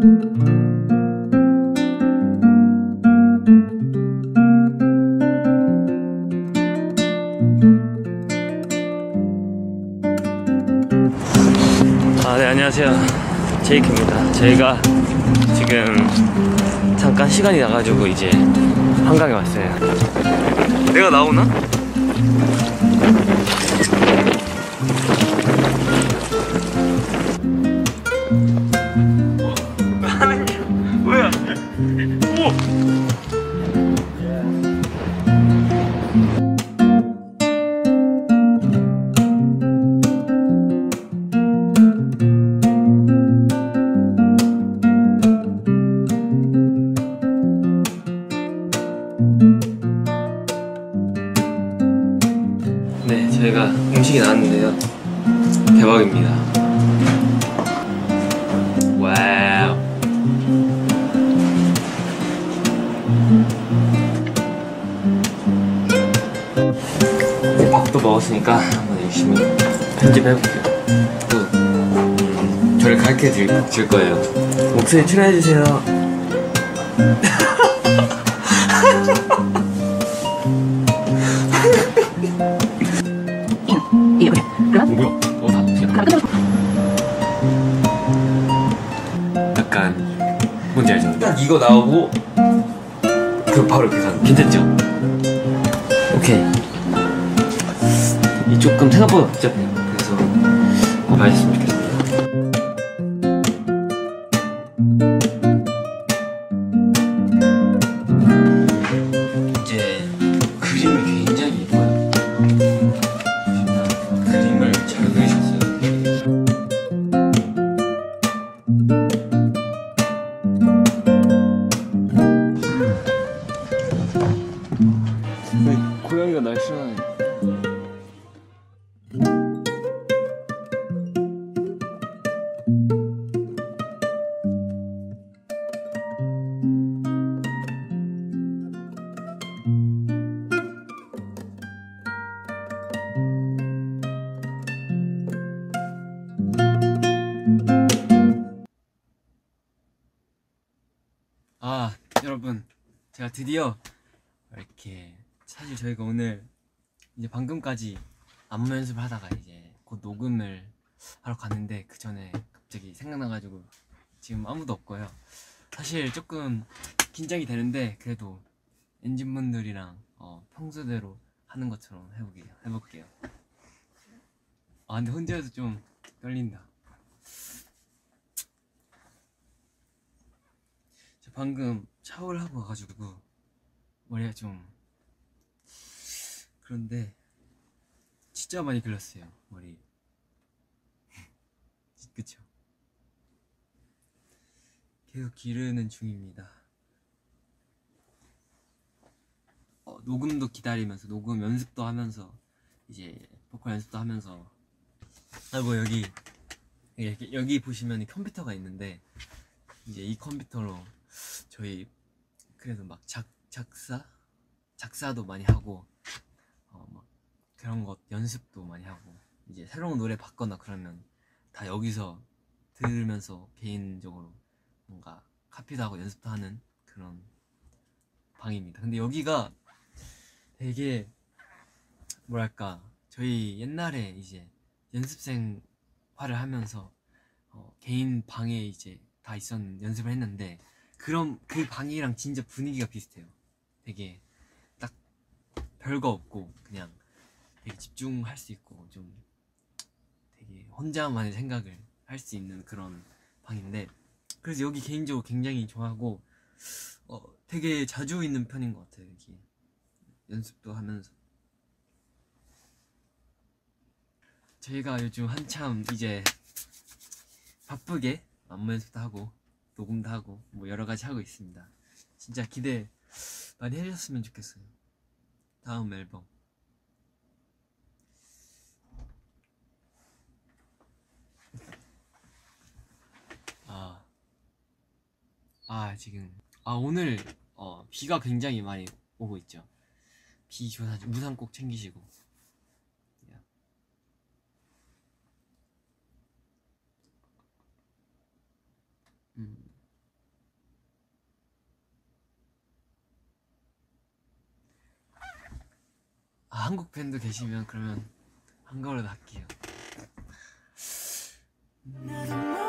네, 안녕하세요. 제이크입니다. 저희가 지금 잠깐 시간이 나가지고 이제 한강에 왔어요. 내가 나오나? 뭐야? 오! 네, 저희가 음식이 나왔는데요. 대박입니다. 와우. 이제 밥도 먹었으니까 한번 열심히 편집해볼게요. 또 저를 가르쳐 줄 거예요. 목소리 출연해주세요. 약간 뭔지 알죠? 딱 이거 나오고 그 바로 계산. 괜찮죠? 오케이. 이 조금 생각보다 복잡해요. 그래서 맛있으면 좋겠습니다. 이제 그림이 굉장히 예뻐요. 그림을 잘 그리셨어요. 왜 고양이가 날 싫어하네. 여러분, 제가 드디어 이렇게, 사실 저희가 오늘 이제 방금까지 안무 연습을 하다가 이제 곧 녹음을 하러 갔는데 그 전에 갑자기 생각나가지고 지금 아무도 없고요. 사실 조금 긴장이 되는데 그래도 엔진분들이랑 평소대로 하는 것처럼 해볼게요. 근데 혼자 해서 좀 떨린다. 방금 샤워를 하고 와가지고 머리가 좀 그런데 진짜 많이 길렀어요, 머리. 그쵸? 계속 기르는 중입니다. 녹음도 기다리면서, 녹음 연습도 하면서, 이제 보컬 연습도 하면서. 뭐 여기 보시면 컴퓨터가 있는데 이제 이 컴퓨터로 저희 그래도 막 작사도 많이 하고 막 그런 것 연습도 많이 하고, 이제 새로운 노래 받거나 그러면 다 여기서 들으면서 개인적으로 뭔가 카피도 하고 연습도 하는 그런 방입니다. 근데 여기가 되게 뭐랄까, 저희 옛날에 이제 연습생활을 하면서 개인 방에 이제 다 연습을 했는데, 그럼 그 방이랑 진짜 분위기가 비슷해요. 되게 딱 별거 없고 그냥 되게 집중할 수 있고 좀 되게 혼자만의 생각을 할 수 있는 그런 방인데, 그래서 여기 개인적으로 굉장히 좋아하고 되게 자주 있는 편인 것 같아요. 여기 연습도 하면서. 저희가 요즘 한참 이제 바쁘게 안무 연습도 하고 녹음도 하고 뭐 여러가지 하고 있습니다. 진짜 기대 많이 해주셨으면 좋겠어요. 다음 앨범. 지금 오늘 비가 굉장히 많이 오고 있죠. 비 조사, 우산 꼭 챙기시고. 한국 팬도 계시면 그러면 한국어로 할게요. 나도